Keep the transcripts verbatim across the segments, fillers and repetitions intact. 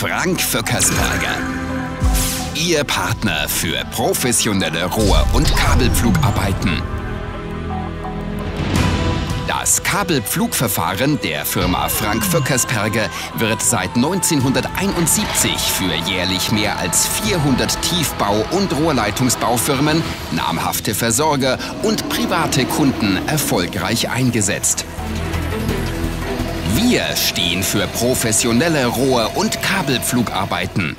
Frank Föckersperger. Ihr Partner für professionelle Rohr- und Kabelpflugarbeiten. Das Kabelpflugverfahren der Firma Frank Föckersperger wird seit neunzehnhunderteinundsiebzig für jährlich mehr als vierhundert Tiefbau- und Rohrleitungsbaufirmen, namhafte Versorger und private Kunden erfolgreich eingesetzt. Wir stehen für professionelle Rohr- und Kabelpflugarbeiten.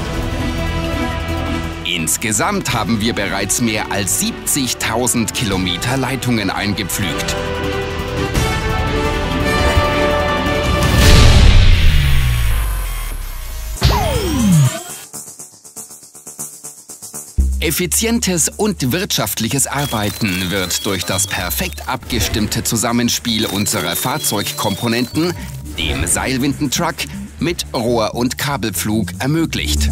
Insgesamt haben wir bereits mehr als siebzigtausend Kilometer Leitungen eingepflügt. Effizientes und wirtschaftliches Arbeiten wird durch das perfekt abgestimmte Zusammenspiel unserer Fahrzeugkomponenten, dem Seilwindentruck, mit Rohr- und Kabelpflug ermöglicht.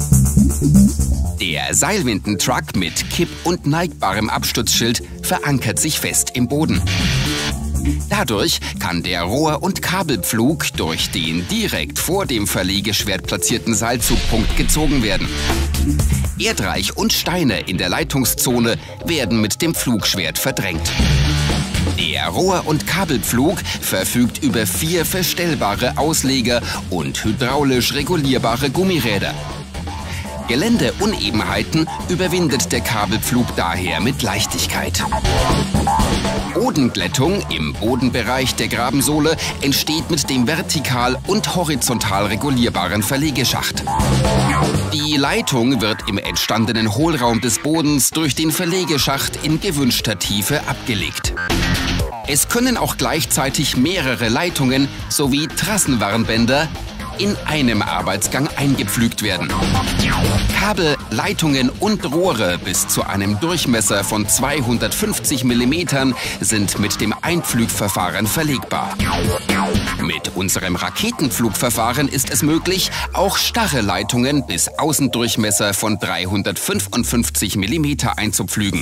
Der Seilwindentruck mit kipp- und neigbarem Abstutzschild verankert sich fest im Boden. Dadurch kann der Rohr- und Kabelpflug durch den direkt vor dem Verlegeschwert platzierten Seilzugpunkt gezogen werden. Erdreich und Steine in der Leitungszone werden mit dem Pflugschwert verdrängt. Der Rohr- und Kabelpflug verfügt über vier verstellbare Ausleger und hydraulisch regulierbare Gummiräder. Geländeunebenheiten überwindet der Kabelpflug daher mit Leichtigkeit. Bodenglättung im Bodenbereich der Grabensohle entsteht mit dem vertikal und horizontal regulierbaren Verlegeschacht. Die Leitung wird im entstandenen Hohlraum des Bodens durch den Verlegeschacht in gewünschter Tiefe abgelegt. Es können auch gleichzeitig mehrere Leitungen sowie Trassenwarnbänder in einem Arbeitsgang eingepflügt werden. Kabel, Leitungen und Rohre bis zu einem Durchmesser von zweihundertfünfzig Millimeter sind mit dem Einpflugverfahren verlegbar. Mit unserem Raketenpflugverfahren ist es möglich, auch starre Leitungen bis Außendurchmesser von dreihundertfünfundfünfzig Millimeter einzupflügen.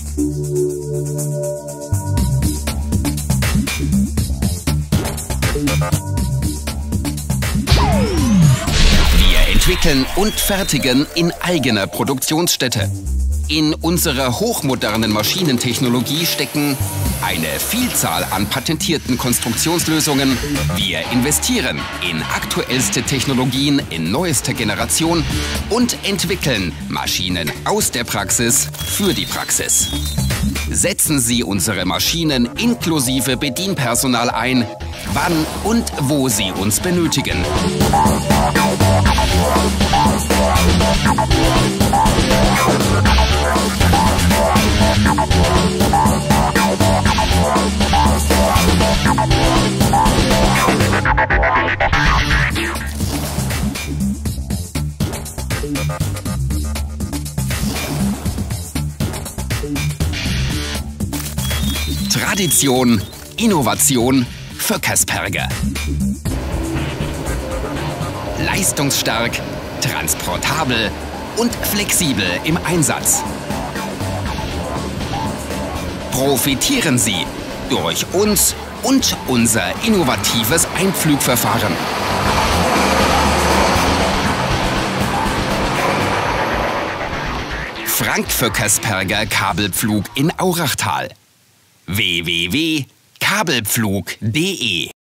Entwickeln und fertigen in eigener Produktionsstätte. In unserer hochmodernen Maschinentechnologie stecken eine Vielzahl an patentierten Konstruktionslösungen. Wir investieren in aktuellste Technologien in neuester Generation und entwickeln Maschinen aus der Praxis für die Praxis. Setzen Sie unsere Maschinen inklusive Bedienpersonal ein, wann und wo Sie uns benötigen. Tradition, Innovation, Föckersperger. Leistungsstark, transportabel und flexibel im Einsatz. Profitieren Sie durch uns und unser innovatives Einpflugverfahren. Frank Föckersperger Kabelpflug in Aurachtal. w w w punkt kabelpflug punkt de